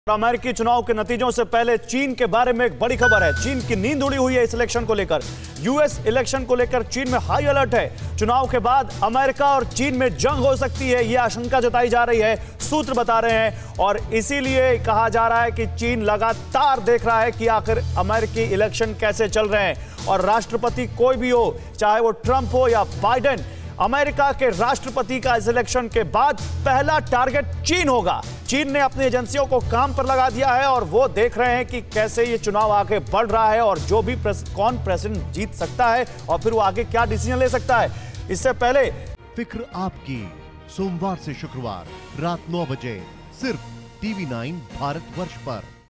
अमेरिकी चुनाव के नतीजों से पहले चीन के बारे में एक बड़ी खबर है। चीन की नींद उड़ी हुई है इस इलेक्शन को लेकर। यूएस इलेक्शन को लेकर चीन में हाई अलर्ट है। चुनाव के बाद अमेरिका और चीन में जंग हो सकती है, यह आशंका जताई जा रही है, सूत्र बता रहे हैं। और इसीलिए कहा जा रहा है कि चीन लगातार देख रहा है कि आखिर अमेरिकी इलेक्शन कैसे चल रहे हैं। और राष्ट्रपति कोई भी हो, चाहे वो ट्रंप हो या बाइडेन, अमेरिका के राष्ट्रपति का इस इलेक्शन के बाद पहला टारगेट चीन होगा। चीन ने अपनी एजेंसियों को काम पर लगा दिया है और वो देख रहे हैं कि कैसे ये चुनाव आगे बढ़ रहा है और जो भी कौन प्रेसिडेंट जीत सकता है और फिर वो आगे क्या डिसीजन ले सकता है। इससे पहले फिक्र आपकी, सोमवार से शुक्रवार रात 9 बजे सिर्फ TV9 भारतवर्ष पर।